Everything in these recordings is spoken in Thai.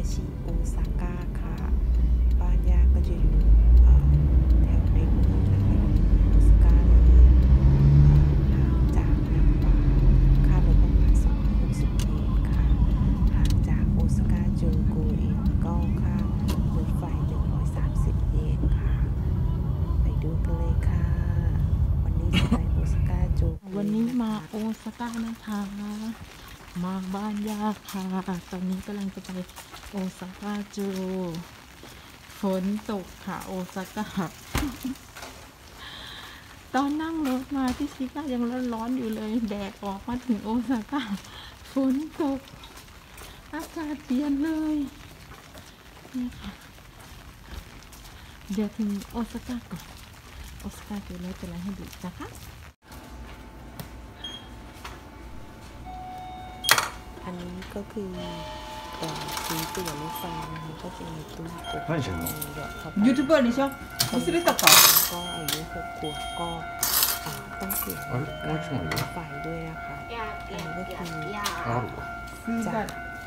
ชิโอซาก้าค่ะบ้านย่าก็จะอยู่แถวในเมืองนะคะโอซาก้าเลยห่างจากนำบาค่ารถประมาณ260 เยนค่ะห่างจากโอซาก้าโจโกเองก็ค่ารถไฟ130 เยนค่ะไปดูกันเลยค่ะวันนี้จะไปโอซาก้าโจโกวันนี้มาโอซาก้านะคะมาบ้านย่าค่ะตอนนี้กำลังจะไปโอซาก้าโจฝนตกค่ะโอซาก้าตอนนั่งรถมาที่ชิก้ายังร้อนๆอยู่เลยแดดออกมาถึงโอซาก้าฝนตกอากาศเปลี่ยนเลยนี่ค่ะเดี๋ยวถึงโอซาก้าก่อนโอซาก้าจะแล้วจะไล่ให้ดูนะคะอันนี้ก็คือซื้อตั๋วรถไฟนะคะก็จะมีตู้กดยูทูบเบอร์นี่ชอบไม่ใช่ตัดต่อก็อายุ6 ขวบก็ต้องเสียเงินรถไฟด้วยนะคะอันนี้ก็คือจาก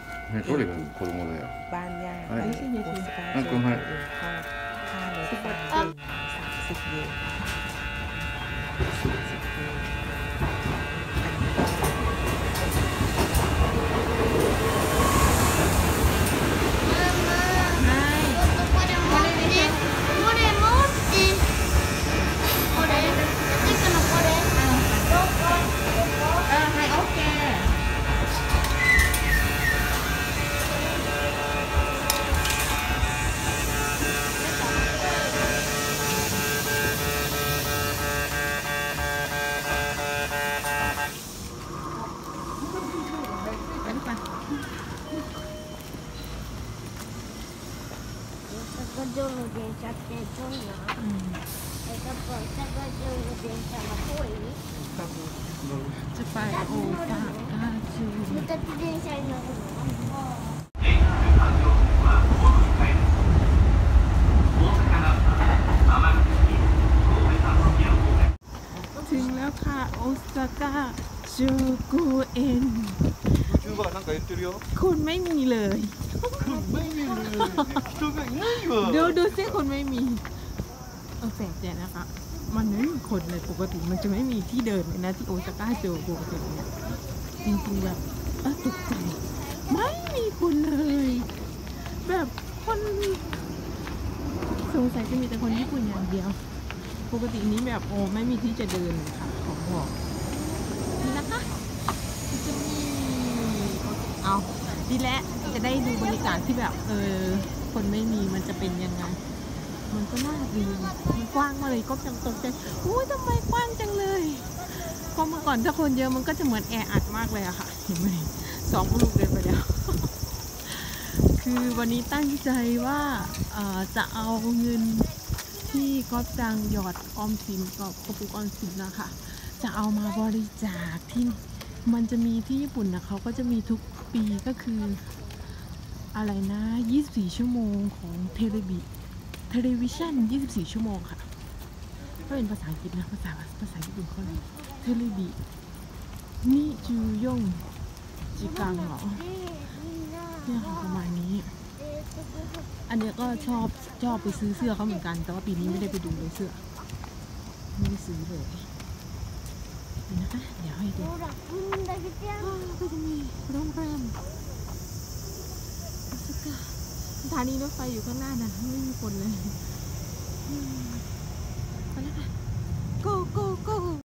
บ้านย่าไปโอซาก้าโจโกก็ค่ารถไฟ30 เยนนะคะ40 เยน電車ってどんな？やっぱ大阪城の電車が遠い？ จะไปโอซาก้าโจまた自転車に乗るの？ ถึงแล้วค่ะโอซาก้าโจโกเอ็นคนไม่มีเลยดูสิคนไม่มีแปลกใจนะคะมันไม่มีคนเลยปกติมันจะไม่มีที่เดินเลยนะที่โอซาก้าโจโกเอ็นเนี่ยจริงๆแบบตกใจไม่มีคนเลยแบบคนสงสัยจะมีแต่คนญี่ปุ่นอย่างเดียวปกตินี้แบบไม่มีที่จะเดินค่ะของบอกนี่นะคะจะมีเอาดีแล้วจะได้ดูบรรยากาศที่แบบคนไม่มีมันจะเป็นยังไงมันก็น่าดูมันกว้างมากเลยก็จังตกใจอุ้ยทำไมกว้างจังเลยเพราะเมื่อก่อนถ้าคนเยอะมันก็จะเหมือนแออัดมากเลยอะค่ะเห็นไหม2 ลูกเดินไปแล้ว คือวันนี้ตั้งใจว่าจะเอาเงินที่ก๊อฟจังหยอดออมสินกับกระปุกออมสินนะคะจะเอามาบริจาคที่มันจะมีที่ญี่ปุ่นนะเขาก็จะมีทุกปีก็คืออะไรนะ24 ชั่วโมงของเทเลวิชั่น24 ชั่วโมงค่ะถ้าเป็นภาษาอังกฤษนะภาษาญี่ปุ่นเขาเลยเทเลบินี่จูยงจิกังเหรอเนี่ยค่ะประมาณนี้อันนี้ก็ชอบไปซื้อเสื้อเขาเหมือนกันแต่ว่าปีนี้ไม่ได้ไปดูเลยเสื้อไม่ได้ซื้อเลยนี่นะคะเดี๋ยวให้ดูก็จะมีโรงแรมสถานีรถไฟอยู่ข้างหน้านะไม่มีคนเลยไปแล้วค่ะ go go go